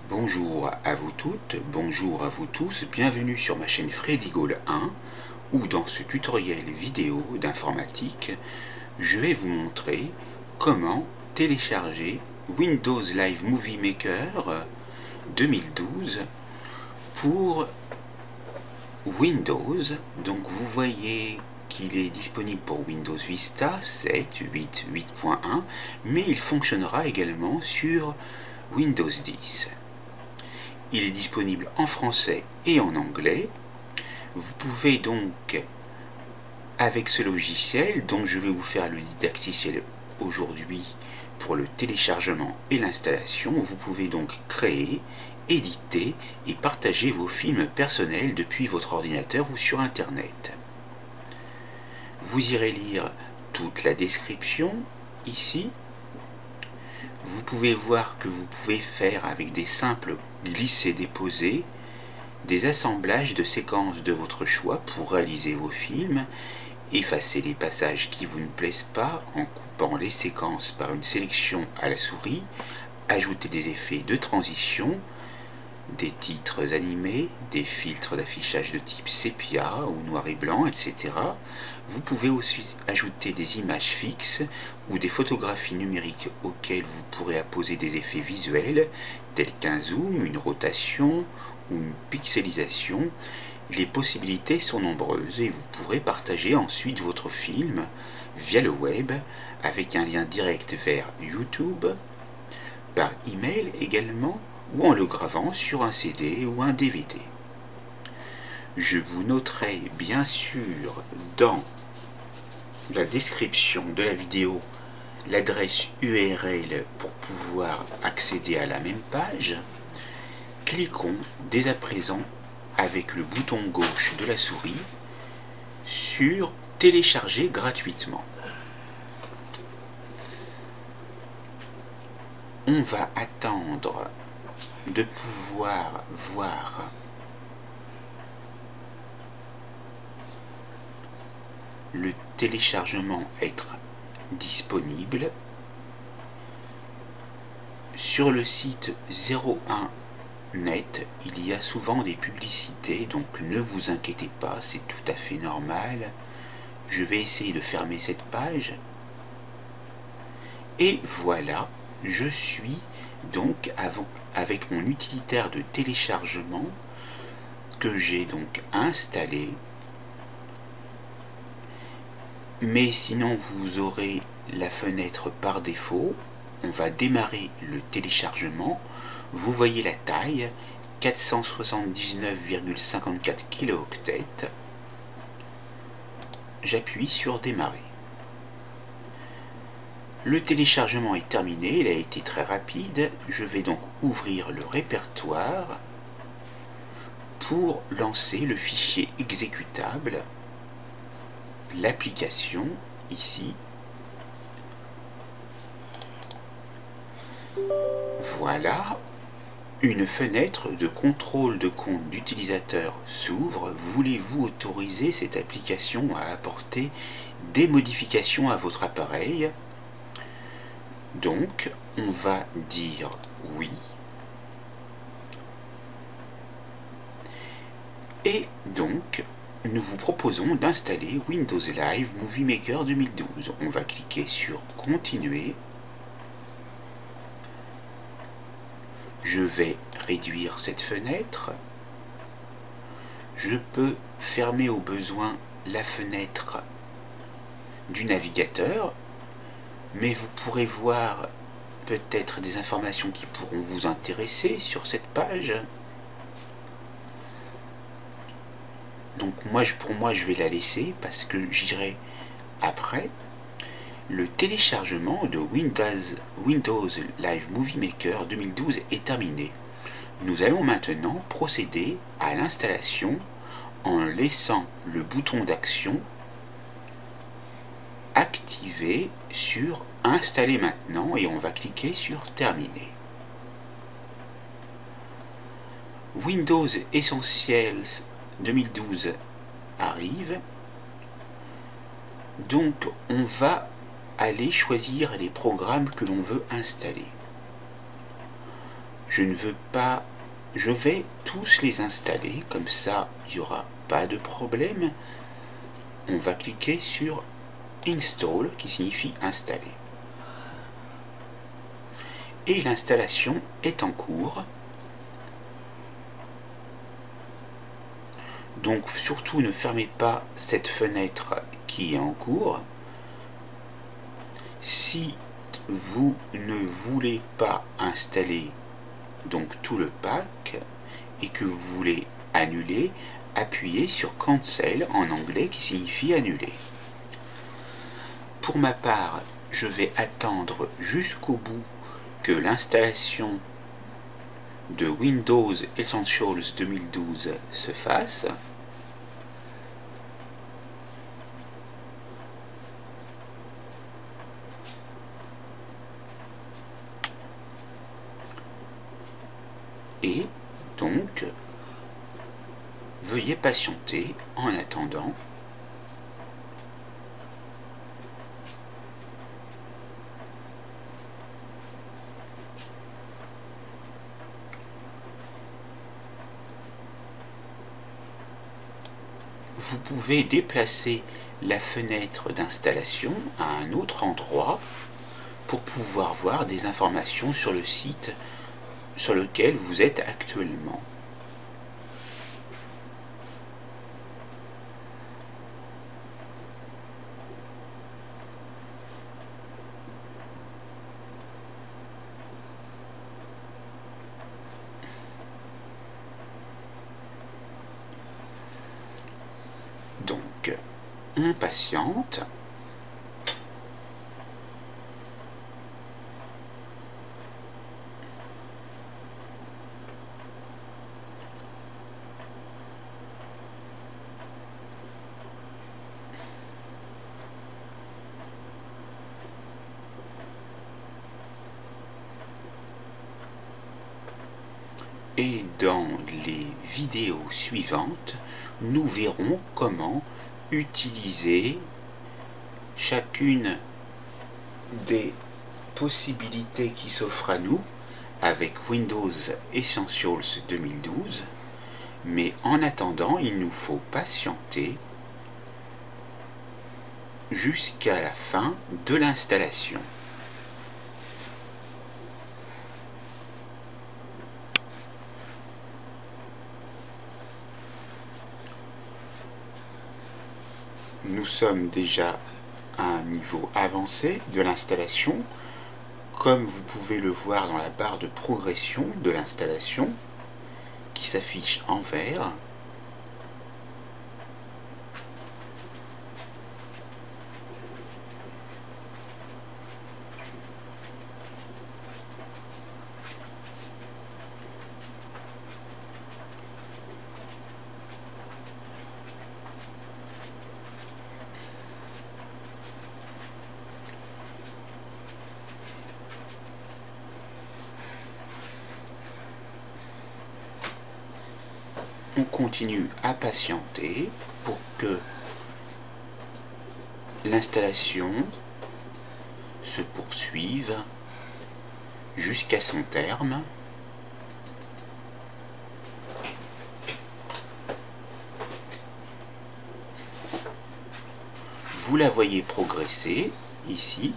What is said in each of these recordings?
Bonjour à vous toutes, bonjour à vous tous, bienvenue sur ma chaîne Freddy Gaulle 1 où dans ce tutoriel vidéo d'informatique, je vais vous montrer comment télécharger Windows Live Movie Maker 2012 pour Windows. Donc vous voyez qu'il est disponible pour Windows Vista 7, 8, 8.1, mais il fonctionnera également sur Windows 10. Il est disponible en français et en anglais. Vous pouvez donc, avec ce logiciel, dont je vais vous faire le didacticiel aujourd'hui pour le téléchargement et l'installation, vous pouvez donc créer, éditer et partager vos films personnels depuis votre ordinateur ou sur Internet. Vous irez lire toute la description ici. Vous pouvez voir que vous pouvez faire avec des simples glisser-déposer des assemblages de séquences de votre choix pour réaliser vos films, effacer les passages qui vous ne plaisent pas en coupant les séquences par une sélection à la souris, ajouter des effets de transition, des titres animés, des filtres d'affichage de type sépia ou noir et blanc, etc. Vous pouvez aussi ajouter des images fixes ou des photographies numériques auxquelles vous pourrez apposer des effets visuels tels qu'un zoom, une rotation ou une pixelisation. Les possibilités sont nombreuses et vous pourrez partager ensuite votre film via le web avec un lien direct vers YouTube, par email également, ou en le gravant sur un CD ou un DVD. Je vous noterai bien sûr dans la description de la vidéo l'adresse URL pour pouvoir accéder à la même page. Cliquons dès à présent avec le bouton gauche de la souris sur télécharger gratuitement. On va attendre de pouvoir voir le téléchargement être disponible. Sur le site 01net, il y a souvent des publicités, donc ne vous inquiétez pas, c'est tout à fait normal. Je vais essayer de fermer cette page. Et voilà, je suis donc avec mon utilitaire de téléchargement que j'ai donc installé. Mais sinon vous aurez la fenêtre par défaut. On va démarrer le téléchargement. Vous voyez la taille, 479,54 kilooctets. J'appuie sur démarrer. Le téléchargement est terminé, il a été très rapide. Je vais donc ouvrir le répertoire pour lancer le fichier exécutable, l'application ici. Voilà, une fenêtre de contrôle de compte d'utilisateur s'ouvre. Voulez-vous autoriser cette application à apporter des modifications à votre appareil? Donc, on va dire oui. Et donc, nous vous proposons d'installer Windows Live Movie Maker 2012. On va cliquer sur Continuer. Je vais réduire cette fenêtre. Je peux fermer au besoin la fenêtre du navigateur. Mais vous pourrez voir peut-être des informations qui pourront vous intéresser sur cette page. Donc pour moi, je vais la laisser parce que j'irai après. Le téléchargement de Windows Live Movie Maker 2012 est terminé. Nous allons maintenant procéder à l'installation en laissant le bouton d'action activé sur Installer maintenant et on va cliquer sur Terminer. Windows Essentials 2012 arrive. Donc on va aller choisir les programmes que l'on veut installer. je ne veux pas, je vais tous les installer, comme ça il n'y aura pas de problème. On va cliquer sur Install, qui signifie installer. Et l'installation est en cours. Donc surtout ne fermez pas cette fenêtre qui est en cours. Si vous ne voulez pas installer donc tout le pack et que vous voulez annuler, appuyez sur Cancel en anglais qui signifie annuler. Pour ma part, je vais attendre jusqu'au bout que l'installation de Windows Essentials 2012 se fasse. Et donc, veuillez patienter en attendant. Vous pouvez déplacer la fenêtre d'installation à un autre endroit pour pouvoir voir des informations sur le site sur lequel vous êtes actuellement. Donc, on patiente. Et dans les vidéos suivantes, nous verrons comment utiliser chacune des possibilités qui s'offrent à nous avec Windows Essentials 2012. Mais en attendant, il nous faut patienter jusqu'à la fin de l'installation. Nous sommes déjà à un niveau avancé de l'installation, comme vous pouvez le voir dans la barre de progression de l'installation qui s'affiche en vert. On continue à patienter pour que l'installation se poursuive jusqu'à son terme. Vous la voyez progresser ici.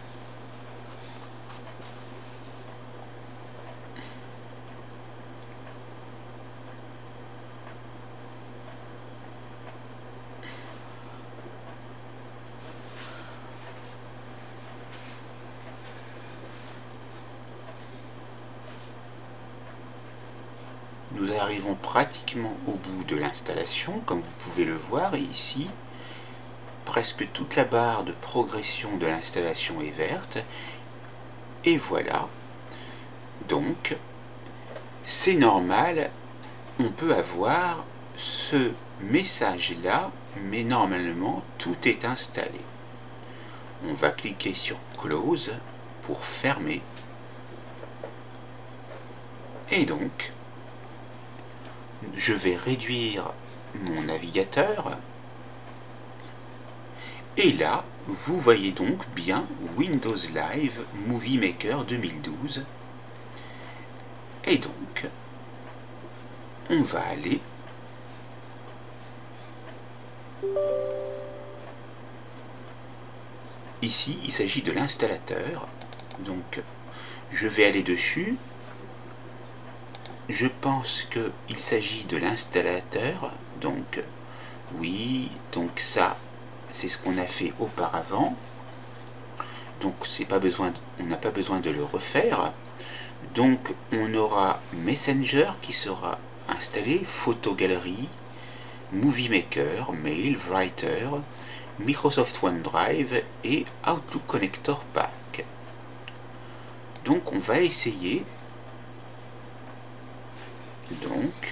Nous arrivons pratiquement au bout de l'installation, comme vous pouvez le voir ici. Presque toute la barre de progression de l'installation est verte. Et voilà. Donc, c'est normal, on peut avoir ce message-là, mais normalement, tout est installé. On va cliquer sur Close pour fermer. Et donc, je vais réduire mon navigateur. Et là, vous voyez donc bien Windows Live Movie Maker 2012. Et donc, on va aller ici, il s'agit de l'installateur. Donc, je vais aller dessus. Je pense qu'il s'agit de l'installateur. Donc, oui, donc ça, c'est ce qu'on a fait auparavant. Donc, on n'a pas besoin de le refaire. Donc, on aura Messenger qui sera installé, Photogalerie, Movie Maker, Mail, Writer, Microsoft OneDrive et Outlook Connector Pack. Donc, on va essayer donc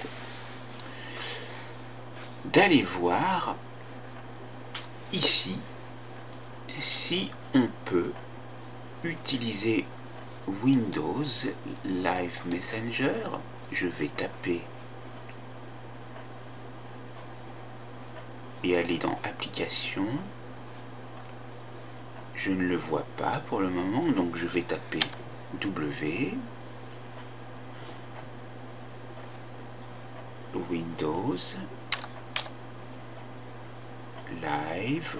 d'aller voir ici si on peut utiliser Windows Live Messenger. Je vais taper et aller dans Applications. Je ne le vois pas pour le moment, donc je vais taper W, Windows Live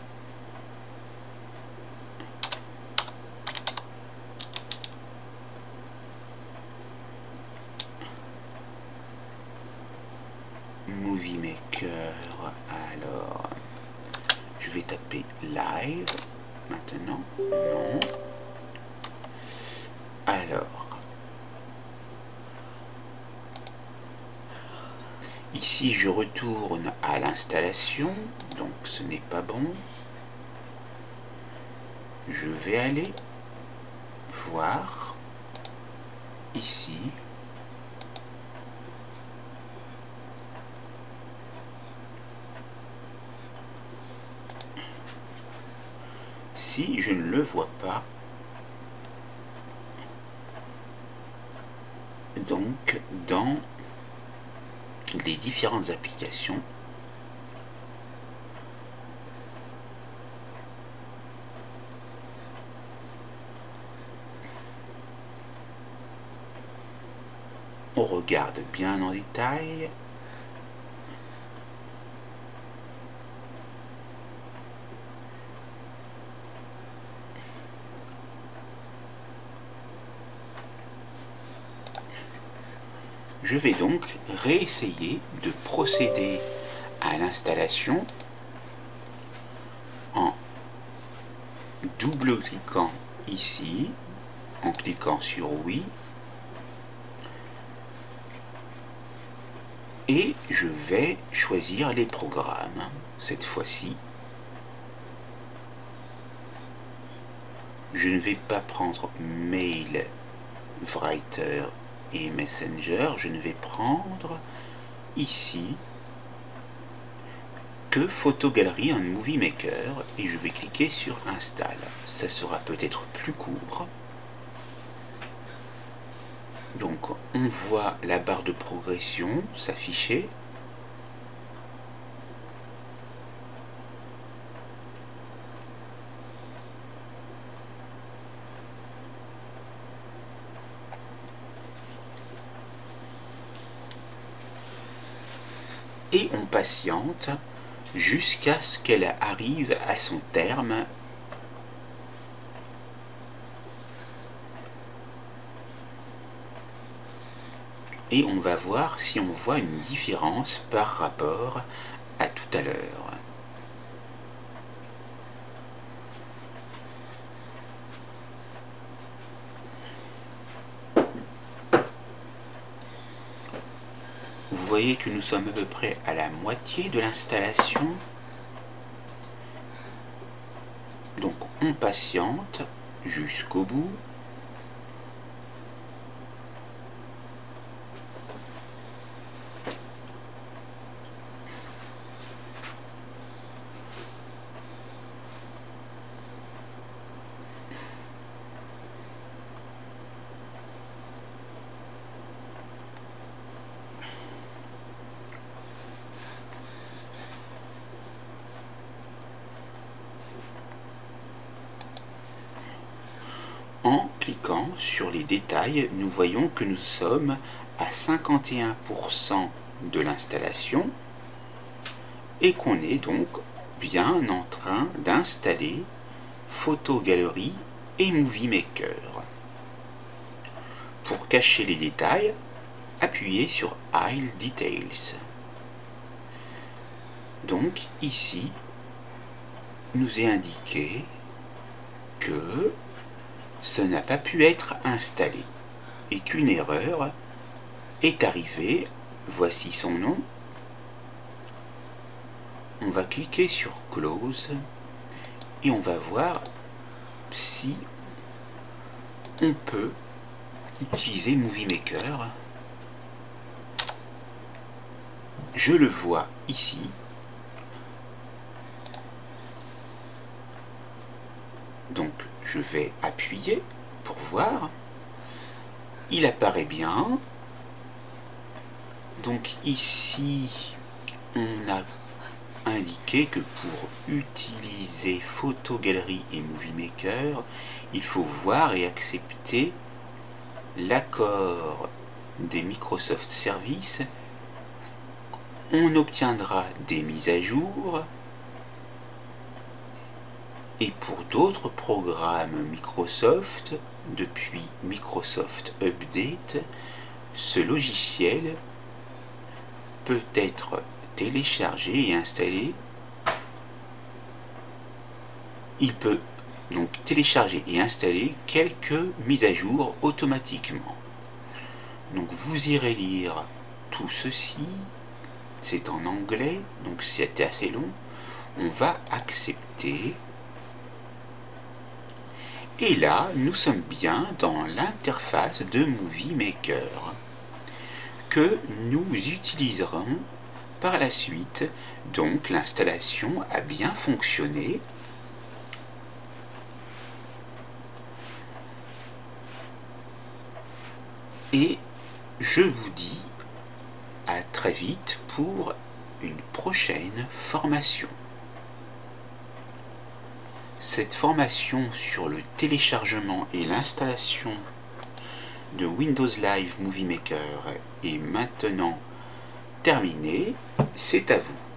Movie Maker. Alors, je vais taper Live maintenant. Non. Alors, ici je retourne à l'installation, donc ce n'est pas bon. Je vais aller voir ici si je ne le vois pas. Donc dans les différentes applications, on regarde bien en détail. Je vais donc réessayer de procéder à l'installation en double-cliquant ici, en cliquant sur oui, et je vais choisir les programmes. Cette fois-ci, je ne vais pas prendre Mail, Writer et Messenger, je ne vais prendre ici que Photogalerie en Movie Maker et je vais cliquer sur Install. Ça sera peut-être plus court. Donc on voit la barre de progression s'afficher. Et on patiente jusqu'à ce qu'elle arrive à son terme. Et on va voir si on voit une différence par rapport à tout à l'heure. Vous voyez que nous sommes à peu près à la moitié de l'installation. Donc on patiente jusqu'au bout. En sur les détails, nous voyons que nous sommes à 51% de l'installation et qu'on est donc bien en train d'installer Photo Gallery et Movie Maker. Pour cacher les détails, appuyez sur Hide Details. Donc ici, nous est indiqué que ça n'a pas pu être installé et qu'une erreur est arrivée. Voici son nom. On va cliquer sur Close et on va voir si on peut utiliser Movie Maker. Je le vois ici. Donc je vais appuyer pour voir. Il apparaît bien. Donc ici, on a indiqué que pour utiliser Photo Gallery et Movie Maker, il faut voir et accepter l'accord des Microsoft Services. On obtiendra des mises à jour. Et pour d'autres programmes Microsoft, depuis Microsoft Update, ce logiciel peut être téléchargé et installé. Il peut donc télécharger et installer quelques mises à jour automatiquement. Donc vous irez lire tout ceci. C'est en anglais, donc c'est assez long. On va accepter. Et là, nous sommes bien dans l'interface de Movie Maker que nous utiliserons par la suite. Donc l'installation a bien fonctionné. Et je vous dis à très vite pour une prochaine formation. Cette formation sur le téléchargement et l'installation de Windows Live Movie Maker est maintenant terminée. C'est à vous.